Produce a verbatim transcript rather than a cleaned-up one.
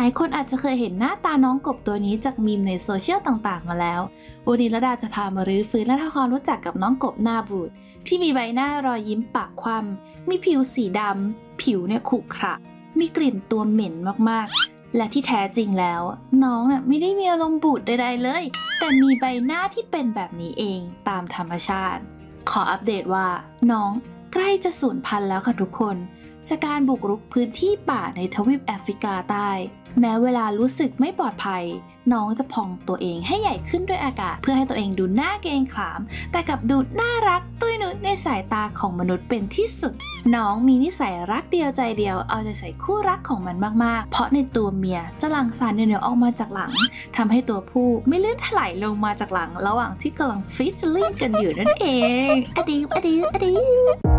ายคนอาจจะเคยเห็นหน้าตาน้องกบตัวนี้จากมีมในโซเชียลต่างๆมาแล้ววันนี้ระดาจะพามารื้อฟื้นและทำความรู้จักกับน้องกบหน้าบูดที่มีใบหน้ารอยยิ้มปากคว่ำมีผิวสีดำผิวเนี่ยขรุขระมีกลิ่นตัวเหม็นมากๆและที่แท้จริงแล้วน้องน่ะไม่ได้มีอารมณ์บูดใดๆเลยแต่มีใบหน้าที่เป็นแบบนี้เองตามธรรมชาติขออัปเดตว่าน้องใกล้จะสูญพันธุ์แล้วค่ะทุกคนจากการบุกรุกพื้นที่ป่าในทวีปแอฟริกาใต้แม้เวลารู้สึกไม่ปลอดภัยน้องจะพองตัวเองให้ใหญ่ขึ้นด้วยอากาศเพื่อให้ตัวเองดูน่าเกรงขามแต่กลับดูน่ารักตุ้ยนุ้ยในสายตาของมนุษย์เป็นที่สุดน้องมีนิสัยรักเดียวใจเดียวเอาใจใส่คู่รักของมันมากๆเพราะในตัวเมียจะหลั่งสารเหนียวๆออกมาจากหลังทำให้ตัวผู้ไม่ลื่นถลายลงมาจากหลังระหว่างที่กำลังฟิชเชอร์ลิงกันอยู่นั่นเองอะดิวอะดิวอะดิว